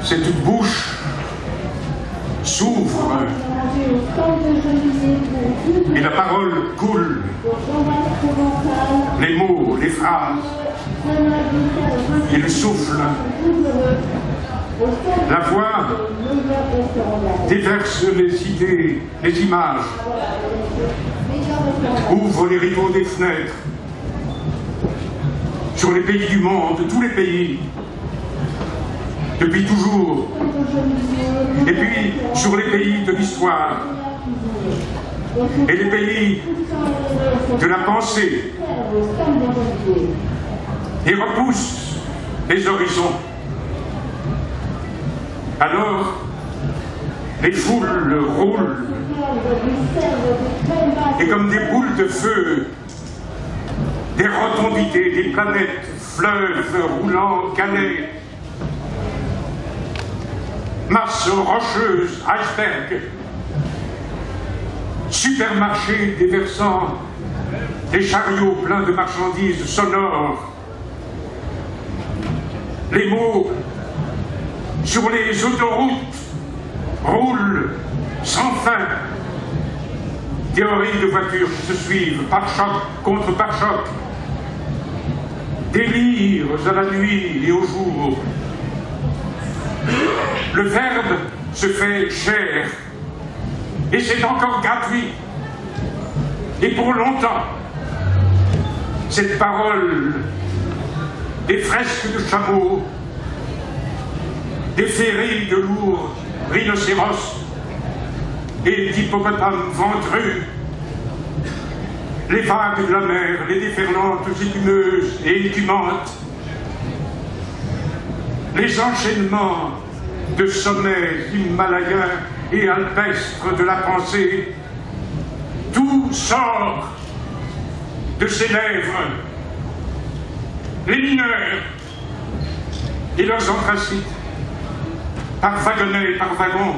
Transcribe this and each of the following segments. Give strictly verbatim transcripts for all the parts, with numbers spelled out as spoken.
cette bouche s'ouvre et la parole coule, les mots, les phrases, et le souffle. La voix déverse les idées, les images, ouvre les rideaux des fenêtres sur les pays du monde, tous les pays, depuis toujours, et puis sur les pays de l'histoire, et les pays de la pensée, et repousse les horizons. Alors, les foules roulent, et comme des boules de feu, des rotondités, des planètes, fleuves roulants, galets, masses rocheuses, icebergs, supermarchés déversant des chariots pleins de marchandises sonores, les mots sur les autoroutes roulent sans fin, théories de voitures qui se suivent, pare-choc contre pare-choc, délires à la nuit et au jour. Le verbe se fait chair, et c'est encore gratuit, et pour longtemps. Cette parole, des fresques de chameaux, des ferries de lourds rhinocéros et d'hippopotames ventrus, les vagues de la mer, les déferlantes écumeuses et écumantes, les enchaînements de sommets himalayens et alpestres de la pensée, tout sort de ses lèvres. Les mineurs et leurs anthracites, par wagonnets, par wagons,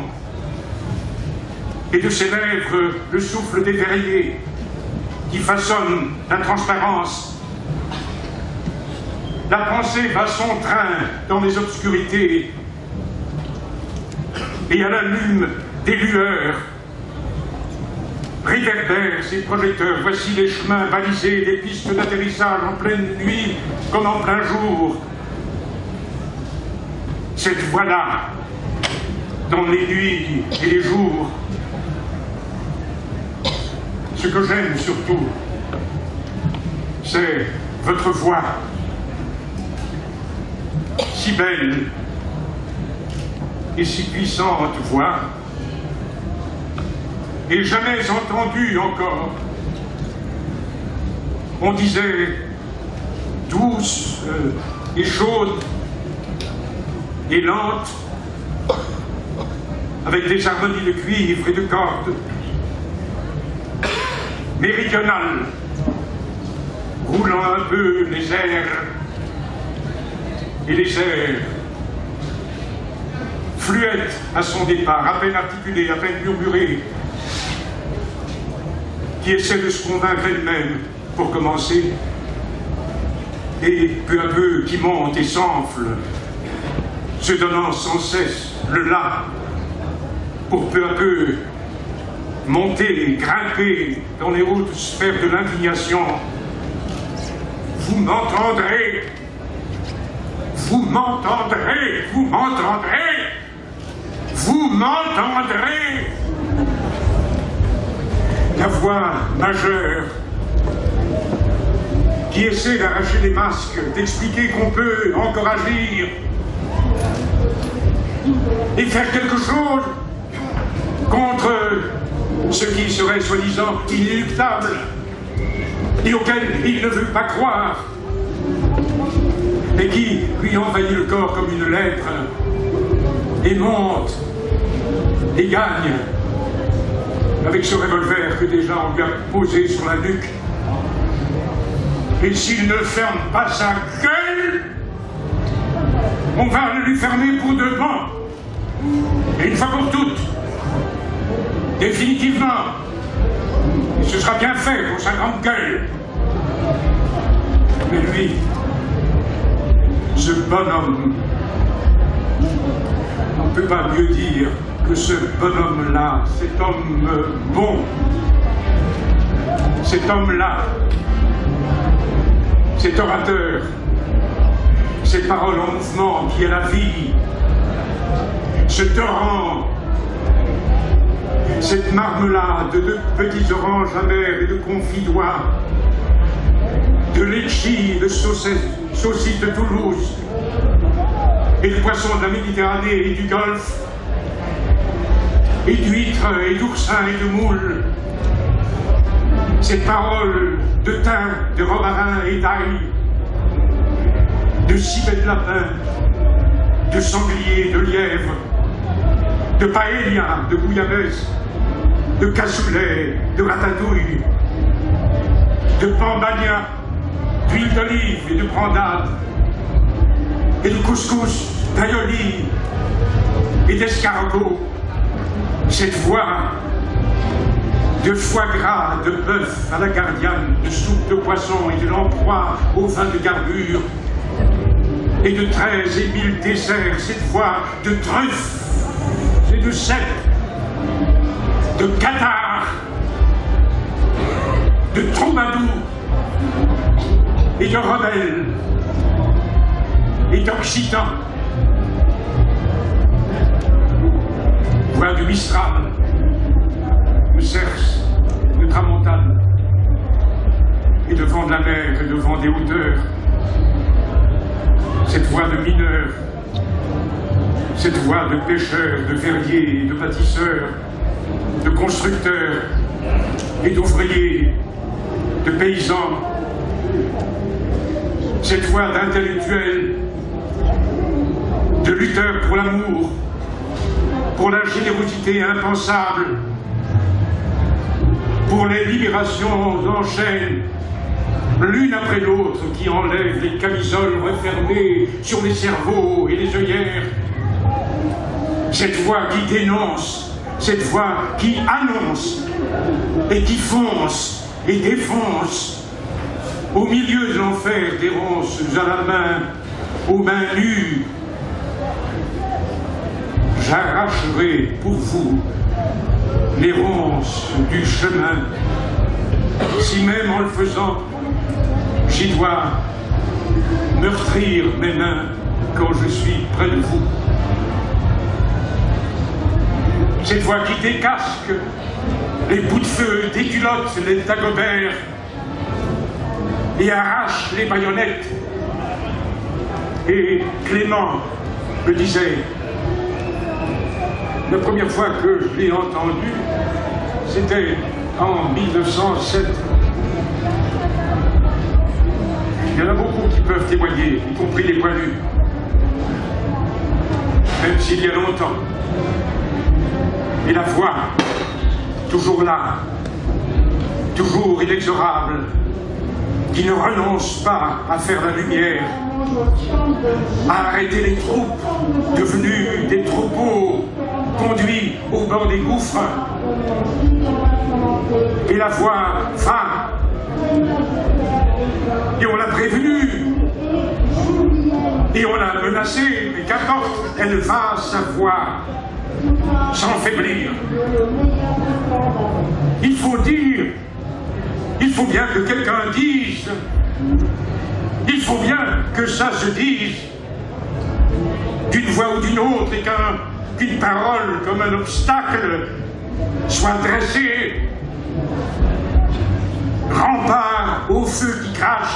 et de ses lèvres le souffle des verriers qui façonne la transparence. La pensée va son train dans les obscurités et à la lune des lueurs réverbèrent ses projecteurs. Voici les chemins balisés, les pistes d'atterrissage en pleine nuit comme en plein jour. Cette voix-là, dans les nuits et les jours. Ce que j'aime surtout, c'est votre voix, si belle et si puissante voix, et jamais entendue encore. On disait douce euh, et chaude et lente, avec des harmonies de cuivre et de cordes, méridionale, roulant un peu les airs et les airs, fluette à son départ, à peine articulée, à peine murmurée, qui essaie de se convaincre elle-même pour commencer, et peu à peu qui monte et s'enfle, se donnant sans cesse le là, pour peu à peu monter, grimper dans les hautes sphères de l'indignation. Vous m'entendrez, vous m'entendrez, vous m'entendrez, vous m'entendrez. La voix majeure qui essaie d'arracher les masques, d'expliquer qu'on peut encore agir et faire quelque chose contre ce qui serait soi-disant inéluctable et auquel il ne veut pas croire, et qui lui envahit le corps comme une lèpre et monte et gagne avec ce revolver que déjà on lui a posé sur la nuque. Et s'il ne ferme pas sa gueule, on va le lui fermer pour de bon, et une fois pour toutes, définitivement. Et ce sera bien fait pour sa grande gueule. Mais lui, ce bonhomme, ne peut pas mieux dire que ce bonhomme-là, cet homme bon, cet homme-là, cet orateur, cette parole en mouvement qui est la vie, ce torrent, cette marmelade de petits oranges amers et de confits d'oie, de litchi, de saucisses de Toulouse, et de poissons de la Méditerranée et du Golfe, et d'huîtres et d'oursins et de moules, cette parole de thym, de romarin et d'ail, de civet de lapin, de sanglier, de lièvre, de paella, de bouillabaisse, de cassoulet, de ratatouille, de pambagna, d'huile d'olive et de brandade, et de couscous, d'aïoli et d'escargot, cette voix de foie gras, de bœuf à la gardienne, de soupe de poisson et de lamproie au vin de garbure, et de treize et mille desserts, cette voix de truffes et de cèpes, de cathares, de troubadours et de rebelles et d'occitans, voix de Mistral, de Cerse, de Tramontane, et de vent de la mer et de vent des hauteurs, cette voix de mineurs, cette voix de pêcheurs, de verriers et de bâtisseurs, de constructeurs et d'ouvriers, de paysans, cette voix d'intellectuels, de lutteurs pour l'amour, pour la générosité impensable, pour les libérations en chaîne, l'une après l'autre, qui enlève les camisoles refermées sur les cerveaux et les œillères. Cette voix qui dénonce, cette voix qui annonce et qui fonce et défonce au milieu de l'enfer des ronces à la main, aux mains nues. J'arracherai pour vous les ronces du chemin, si même en le faisant, j'y dois meurtrir mes mains quand je suis près de vous. Cette voix qui décasque les bouts de feu, déculotte les dagobers et arrache les baïonnettes. Et Clément me disait, la première fois que je l'ai entendu, c'était en mille neuf cent sept. Il y en a beaucoup qui peuvent témoigner, y compris les poilus, même s'il y a longtemps. Et la voix, toujours là, toujours inexorable, qui ne renonce pas à faire la lumière, à arrêter les troupes devenues des troupeaux conduits au bord des gouffres. Et la voix va, et on l'a prévenue, et on l'a menacée, mais qu'importe, elle va sa voix, sans faiblir. Il faut dire, il faut bien que quelqu'un dise, il faut bien que ça se dise, d'une voix ou d'une autre, et qu'un, qu'une parole comme un obstacle soit dressée, rempart au feu qui crache.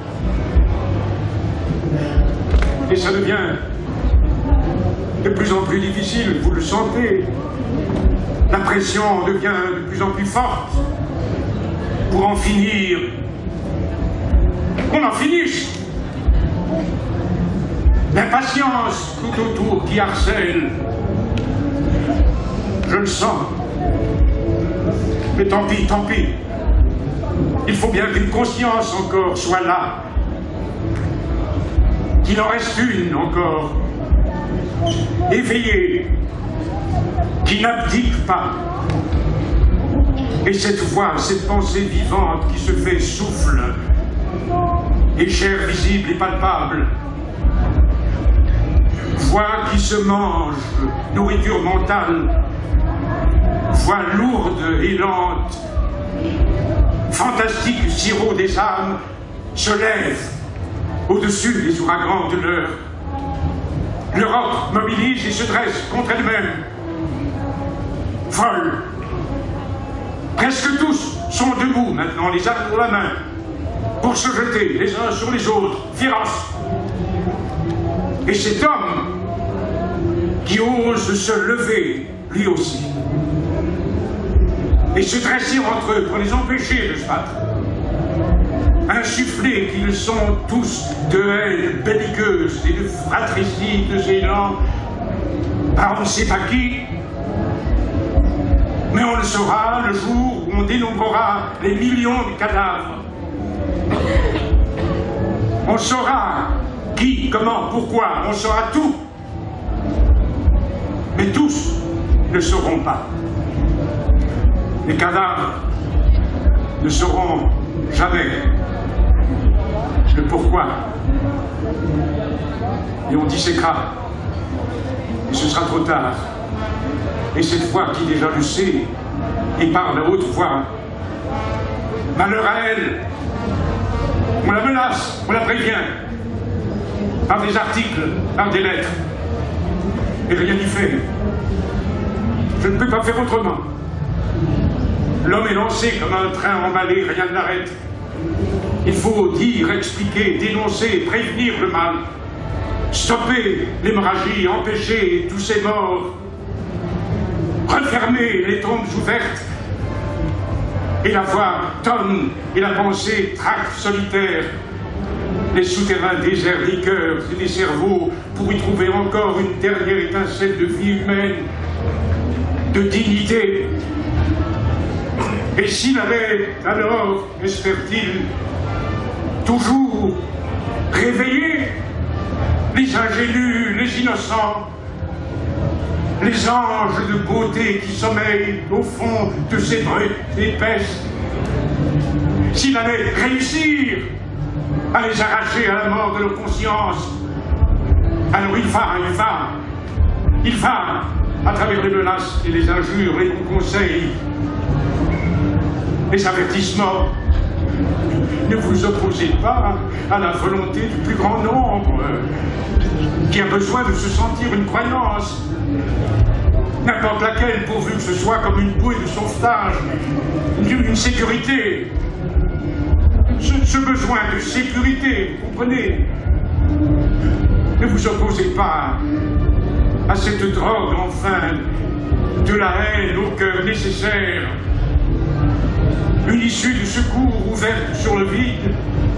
Et ça devient de plus en plus difficile, vous le sentez. La pression devient de plus en plus forte. Pour en finir, qu'on en finisse. L'impatience tout autour qui harcèle. Je le sens. Mais tant pis, tant pis. Il faut bien qu'une conscience encore soit là. Qu'il en reste une encore. Éveillée. Qui n'abdique pas. Et cette voix, cette pensée vivante qui se fait souffle, et chair visible et palpable, voix qui se mange, nourriture mentale, voix lourde et lente, fantastique sirop des âmes, se lève au-dessus des ouragans de l'heure. L'Europe mobilise et se dresse contre elle-même. Folle. Presque tous sont debout maintenant, les armes pour la main, pour se jeter les uns sur les autres, féroces. Et cet homme qui ose se lever, lui aussi, et se dresser entre eux pour les empêcher de se battre, insufflés qu'ils sont tous de haine belliqueuse et de fratricides élans, par on ne sait pas qui, mais on le saura le jour où on dénombrera les millions de cadavres. On saura qui, comment, pourquoi, on saura tout. Mais tous ne sauront pas. Les cadavres ne sauront jamais le pourquoi. Et on disséquera. Et ce sera trop tard. Et cette voix qui déjà le sait et parle à haute voix, malheur à elle, on la menace, on la prévient, par des articles, par des lettres, et rien n'y fait. Je ne peux pas faire autrement. L'homme est lancé comme un train emballé, rien ne l'arrête. Il faut dire, expliquer, dénoncer, prévenir le mal, stopper l'hémorragie, empêcher tous ces morts, refermer les tombes ouvertes, et la voix tonne, et la pensée traque solitaire, les souterrains déserts des cœurs et des cerveaux pour y trouver encore une dernière étincelle de vie humaine, de dignité. Et s'il avait alors, espère-t-il, toujours réveillé les ingénus, les innocents, les anges de beauté qui sommeillent au fond de ces brutes épaisses, s'il allait réussir à les arracher à la mort de leur conscience, alors il va, il va, il va, à travers les menaces et les injures, les bons conseils, les avertissements. Ne vous opposez pas à la volonté du plus grand nombre qui a besoin de se sentir une croyance, n'importe laquelle, pourvu que ce soit comme une bouée de sauvetage, une, une sécurité. Ce, ce besoin de sécurité, vous comprenez? Ne vous opposez pas à cette drogue, enfin, de la haine au cœur nécessaire, une issue de secours ouverte sur le vide,